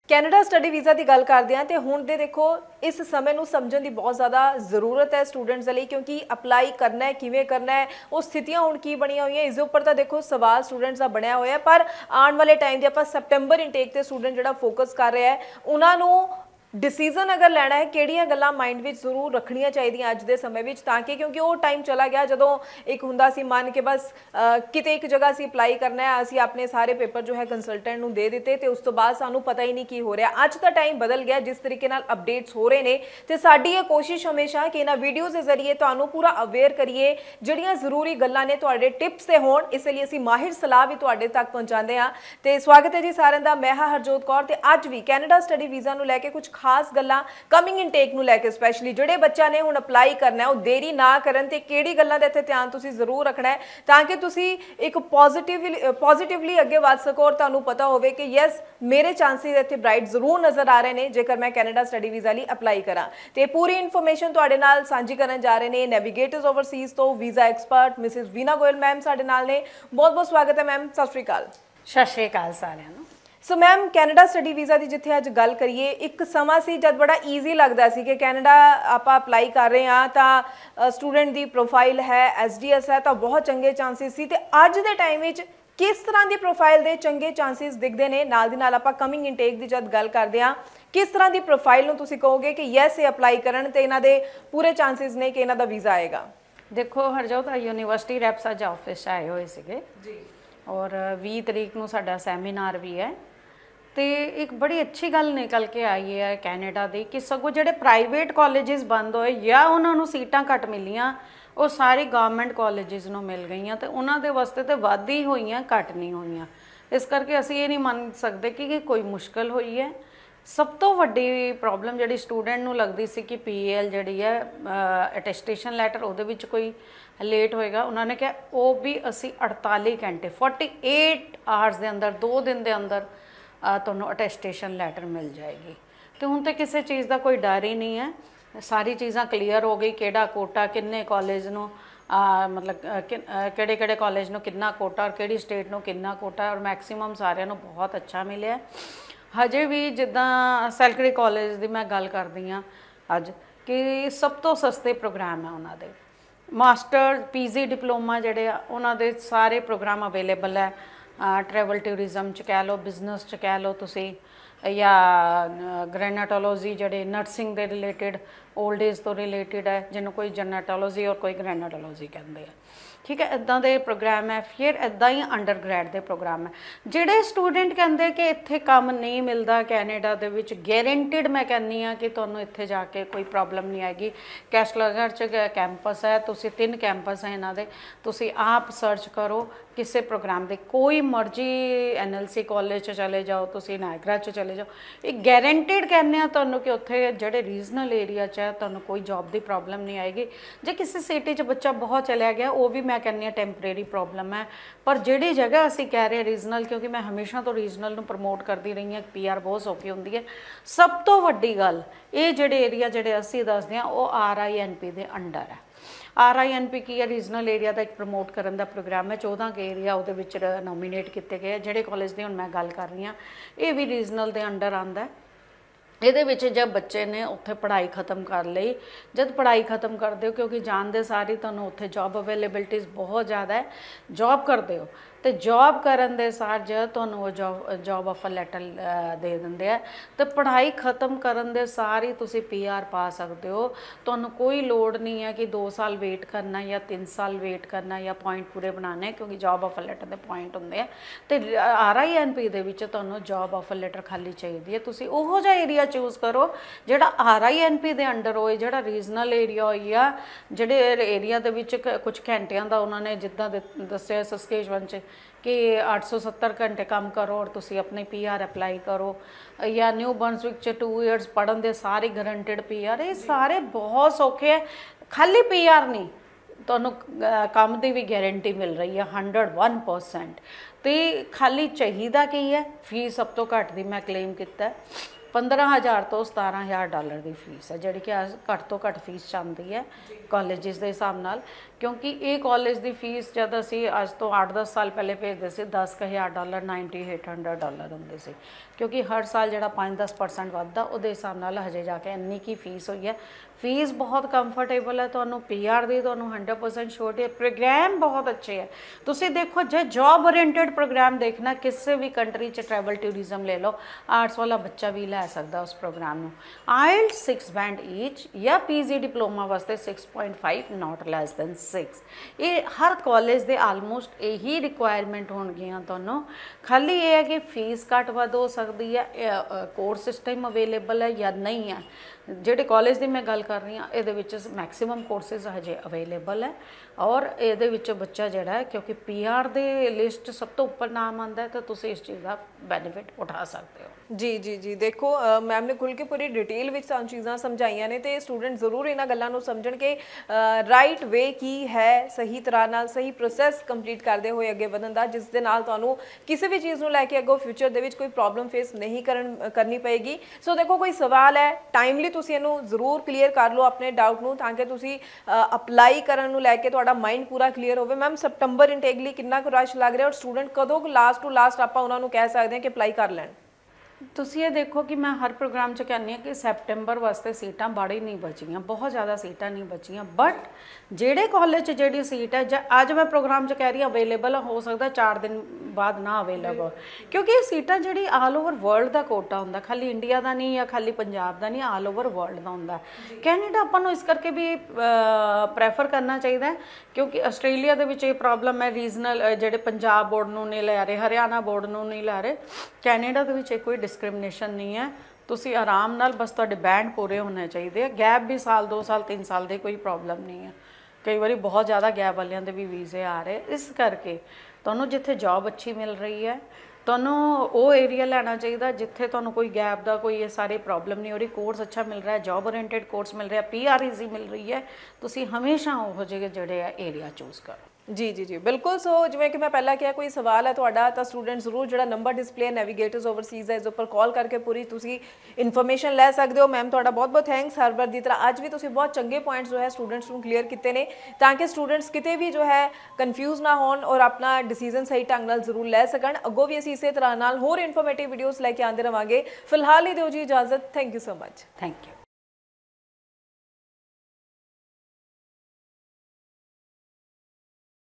Canada study visa की गल करते हैं तो हुण दे देखो इस समय नूं समझण की बहुत ज़्यादा जरूरत है स्टूडेंट्स लिए, क्योंकि अपलाई करना है किवें करना है वो स्थितियां हुण की बणियां हुई इस उपर तो देखो सवाल स्टूडेंट्स का बनया होया। पर आने वाले टाइम के आपां सैप्टेंबर इनटेक से स्टूडेंट जिहड़ा फोकस कर रहा है उन्होंने डिसीजन अगर लैना है किहड़ियां गल्लां माइंड में जरूर रखनियां चाहिए अज के समय में, ताकि क्योंकि वो टाइम चला गया जो एक हुंदा सी मन के बस किते एक जगह असीं अपलाई करना है, असीं अपने सारे पेपर जो है कंसलटेंट नूं दे दिते तो उस तो बाद सानूं पता ही नहीं की हो रहा। अज का टाइम बदल गया, जिस तरीके नाल अपडेट्स हो रहे हैं तो साडी ये कोशिश हमेशा कि इन्हां वीडियोज़ के जरिए तुहानूं पूरा अवेयर करिए, जिहड़ियां जरूरी गल्लां ने तुहाडे टिप्स ते होण, इसलिए असीं माहिर सलाह भी तुहाडे तक पहुंचाते हैं। तो स्वागत है जी सारिआं दा, मैं हां हरजोत कौर ते अज भी कैनेडा स्टडी वीज़ा नूं लैके कुछ खास गल्लां कमिंग इनटेक नूं लैके स्पैशली जिहड़े बच्चा ने हुण अपलाई करना है वो देरी ना करन ते किहड़ी गल्लां दा इत्थे ध्यान तुसीं जरूर रखना है ताकि तुसीं एक पॉजिटिवली अगे वध सको और तुहानूं पता होवे कि यस मेरे चांसिस इत्थे ब्राइट जरूर नज़र आ रहे हैं जेकर मैं कैनेडा स्टडी वीज़ा लई अपलाई करा। तो पूरी इन्फॉर्मेशन तुहाडे नाल सांझी करन जा रहे हैं नेविगेटर्स ओवरसीज़ तो visa expert Mrs Veena Goyal ma'am साडे नाल ने। बहुत बहुत स्वागत है मैम, सत श्री अकाल। सत श्री अकाल सारिआं नूं। So ma'am Canada study visa की जिथे अज गल करिए, एक समा सी जब बड़ा ईजी लगता सी कि कैनेडा आप अपलाई कर रहे हैं तो स्टूडेंट की प्रोफाइल है SDS है तो बहुत चंगे चांसिस सी, ते अज के टाइम में किस तरह की प्रोफाइल के चंगे चांसिस दिखते हैं। नाल दी नाल आपां कमिंग इनटेक की जब गल करते हैं किस तरह की प्रोफाइल नूं तुसीं कहोगे कि यस ये अपलाई करन ते इन्हां दे पूरे चांसिस ने कि इन्हां दा वीज़ा आएगा। देखो हरजोत यूनिवर्सिटी रैप्स अज ऑफिस आए हुए सीगे और 20 तरीक नूं साडा सैमीनार भी है तो एक बड़ी अच्छी गल निकल के आई है कैनेडा की कि सगों जिहड़े प्राइवेट कॉलेजिस बंद होए या उन्होंने सीटां घट मिलियां वो सारी गवर्नमेंट कॉलेजिस नूं मिल गई तो उन्होंने वास्ते तो वध ही होईयां घट नहीं होईयां। इस करके असीं ये नहीं मन सकते कि कोई मुश्किल हुई है। सब तो वड्डी प्रॉब्लम जिहड़ी स्टूडेंट नूं लगदी सी कि PAL जिहड़ी है अटैस्टेशन लैटर उहदे विच कोई लेट होएगा, उन्होंने कहा वो भी असीं 48 घंटे 48 आवर्स के अंदर 2 दिन के अंदर तुहानूं अटैस्टेशन लैटर मिल जाएगी। तो हुण तो किसी चीज़ का कोई डर ही नहीं है, सारी चीज़ां क्लीयर हो गई। किहड़ा कोटा किन्ने कॉलेज नूं मतलब किहड़े कॉलेज नूं कितना कोटा और किहड़ी स्टेट नूं कितना कोटा और मैक्सीमम सारिआं नूं बहुत अच्छा मिलिਆ। हजे भी जिद्दां सैलकड़ी कॉलेज की मैं गल करदी हाँ अज कि सब तो सस्ते प्रोग्राम है उन्हां दे, मास्टर PG डिप्लोमा जिहड़े आ उन्हां दे सारे प्रोग्राम अवेलेबल है। ट्रैवल टूरिज़म च कह लो, बिजनेस च कह लो तुसी, या ग्रैनेटोलॉजी जिहड़े नर्सिंग दे रिलेटेड ओल्ड एज तो रिलेटेड है जिन्हों कोई जरनेटोलॉजी और कोई ग्रैनेटोलॉजी कहते हैं, ठीक है। इदां दे प्रोग्राम है। फिर इदां ही अंडर ग्रैड के प्रोग्राम है। जिहड़े स्टूडेंट कहते कि इत्थे काम नहीं मिलता कैनेडा दे विच, गारंटीड मैं कहनी हाँ कि तुहानूं इत्थे जाके कोई प्रॉब्लम नहीं आएगी। कैसलगर च कैंपस है, तुसी 3 कैंपस है इन्हां दे, तुसी आप सर्च करो किसी प्रोग्राम के, कोई मर्जी NLC कॉलेज च चले जाओ, तुसी नायगरा च चले जाओ, एक गारंटीड कहने हैं तुहानूं कि उत्थे जिहड़े रीजनल एरिया च है तुहानूं कोई जॉब की प्रॉब्लम नहीं आएगी। जे किसी सिटी च बच्चा बहुत चलिया गया वो भी मैं कहनी टैंपरेरी प्रॉब्लम है, पर जिहड़ी जगह असीं कह रहे रीजनल, क्योंकि मैं हमेशा तो रीजनल नूं प्रमोट करती रही हाँ, PR बहुत सौखी हुंदी है। सब तो वड्डी गल ये जिहड़े एरिया जिहड़े असीं दसदे हां वो RINP दे अंडर है। RINP की है रीजनल एरिया का एक प्रमोट करने का प्रोग्राम है। 14 के एरिया वो नॉमीनेट किए गए। जिहड़े कॉलेज की हुण मैं गल कर रही हाँ ये भी रीजनल के अंडर आंदा है। ये जब बच्चे ने उत्थे पढ़ाई खत्म कर ली, जब पढ़ाई खत्म कर दो, क्योंकि जानते सारी तुहानूं उत्थे जॉब अवेलेबिलिटीज़ बहुत ज़्यादा है, जॉब करते हो तो जॉब करन दे सार जो तुहानूं वो जॉब ऑफर लैटर दे दिंदे आ। तो पढ़ाई खत्म करन दे सार ही तुसीं PR पा सकते हो। तुहानूं कोई लोड़ नहीं है कि 2 साल वेट करना या 3 साल वेट करना या पॉइंट पूरे बनाने, क्योंकि जॉब ऑफर लैटर के पॉइंट होंदे आ। ते RINP दे विच तुहानूं जॉब ऑफर लैटर खाली चाहिए है। तुसीं उहो जिहा एरिया चूज़ करो जिहड़ा RINP दे अंडर होए, जिहड़ा रीजनल एरिया होई आ, जिहड़े एरिया दे विच कुछ घंटियां दा उन्होंने जिद्दां दस्सिआ सस्केचवन च कि 870 घंटे काम करो और तुसी अपने PR अप्लाई करो, या न्यू बर्नसविक 2 ईयर्स पढ़न दे सारी गारंटेड PR, ये सारे बहुत सौखे है। खाली PR नहीं, तुहानूं काम की भी गारंटी मिल रही है 101%। तो खाली चाहिदा की है, फीस सब तो घट दी मैं क्लेम किया 15,000 तो $17,000 की फीस है, जी कि घट तो घट फीस चाहती है कॉलेजिस के हिसाब नाल। क्योंकि ये कॉलेज की फीस जब असी अज तो 8-10 साल पहले भेजते थे $10,000 $9,800 होंगे से, क्योंकि हर साल जो 5-10% वाधा उस हिसाब नाल हजे जाके इन्नी की फीस हुई है। फीस बहुत कंफर्टेबल है, तो PR दी तो 100% छूट है, प्रोग्राम बहुत अच्छे है। तुसी देखो जो जॉब ओरिएंटेड प्रोग्राम देखना किसी भी कंट्री च ट्रैवल टूरिज्म ले लो, आर्ट्स वाला बच्चा भी लै सकता उस प्रोग्राम में। IELTS 6 बैंड ईच या PG डिप्लोमा वास्ते 6.5 नॉट लैस दैन 6। ये हर कॉलेज दे आलमोस्ट यही रिक्वायरमेंट होणगियां तुहानूं, खाली ये है कि फीस घट वध हो सकती है, कोर्स सिस्टम अवेलेबल है या नहीं है। ਜਿਹੜੇ ਕਾਲਜ ਦੀ मैं गल कर रही हाँ ये मैक्सीमम कोर्सिज हजे अवेलेबल है, और ये बच्चा जोड़ा है क्योंकि PR दे लिस्ट सब तो उपर नाम आता है, तो तुम इस चीज़ का बैनीफिट उठा सकते हो। जी जी जी, देखो मैम ने खुल के पूरी डिटेल विच सानूं चीज़ां समझाइयां ने, ते स्टूडेंट जरूर इन्हां गल्लां नूं समझण के राइट वे की है, सही तरह नाल सही प्रोसैस कंप्लीट करते हुए अगे वधण दा, जिस दे नाल तुहानूं किसी भी चीज़ नूं लैके अगों फ्यूचर दे विच कोई प्रॉब्लम फेस नहीं करनी पेगी। सो देखो कोई सवाल है टाइमली तुसीं इहनूं जरूर क्लीयर कर लो अपने डाउट नूं, तां कि तुसीं अपलाई करन नूं लैके तुहाडा माइंड पूरा क्लीयर होवे। मैम सैप्टेंबर इनटेक लई कितना कुछ रश लग रहा, और स्टूडेंट कदों लास्ट टू लास्ट आपां उहनां नूं कह सकदे हां कि अपलाई कर लैण? तुसी ये देखो कि मैं हर प्रोग्राम च कहनी हाँ कि सैप्टेंबर वास्ते सीटां बड़ी नहीं बचियां, बहुत ज़्यादा सीटां नहीं बचियां, बट जेड़े कॉलेज जी सीट है अज मैं प्रोग्राम च कह रही अवेलेबल हो सकता 4 दिन बाद ना अवेलेबल, क्योंकि ये सीटां जी ऑल ओवर वर्ल्ड का कोटा होंदा, खाली इंडिया का नहीं या खाली पंजाब का नहीं, ऑल ओवर वर्ल्ड का होंदा। कैनेडा आपां इस करके भी प्रैफर करना चाहिए, क्योंकि आस्ट्रेलिया दे विच ये प्रॉब्लम है, रीजनल जेड़े पंजाब बोर्ड नूं नहीं लै रहे, हरियाणा बोर्ड नूं नहीं लै रहे, कैनेडा दे विच कोई डिस्क्रिमिनेशन नहीं है। तुसी आराम नाल बस तुहाडे बैंड पूरे होने चाहिए, गैप भी साल 2 साल 3 साल की कोई प्रॉब्लम नहीं है। कई बार बहुत ज़्यादा गैप वालियां दे भी वीज़े आ रहे, इस करके तुहानूं जिथे जॉब अच्छी मिल रही है तुहानूं वो एरिया लेना चाहिए जिथे तुहानूं कोई गैप का कोई ये सारी प्रॉब्लम नहीं हो रही, कोर्स अच्छा मिल रहा है, जॉब ओरिएंटेड कोर्स मिल रहा है, PR ईजी मिल रही है, तुसी हमेशा वो जिहड़े एरिया चूज़ करो। जी जी जी बिल्कुल। सो जिवें कि मैं पहला क्या कोई सवाल है तुहाडा तो स्टूडेंट जरूर जो नंबर डिस्प्ले नेविगेटर्स ओवरसीज़ है इस उपर कॉल करके पूरी तुसी इन्फॉर्मेशन लै सकते हो। मैम तुहाडा बहुत बहुत थैंक्स, हर बार की तरह अज भी तुसी बहुत चंगे पॉइंट्स जो है स्टूडेंट्स को क्लीयर किए हैं, ताकि स्टूडेंट्स किते भी जो है कन्फ्यूज़ ना होन और अपना डिसीजन सही ढंग नाल जरूर लै सकन। अगों भी असीं इसे तरह नाल होर इन्फॉर्मेटिव वीडियोज़ लैके आते रहांगे। फिलहाल ही दिओ जी इजाजत, thank you so much. Thank you.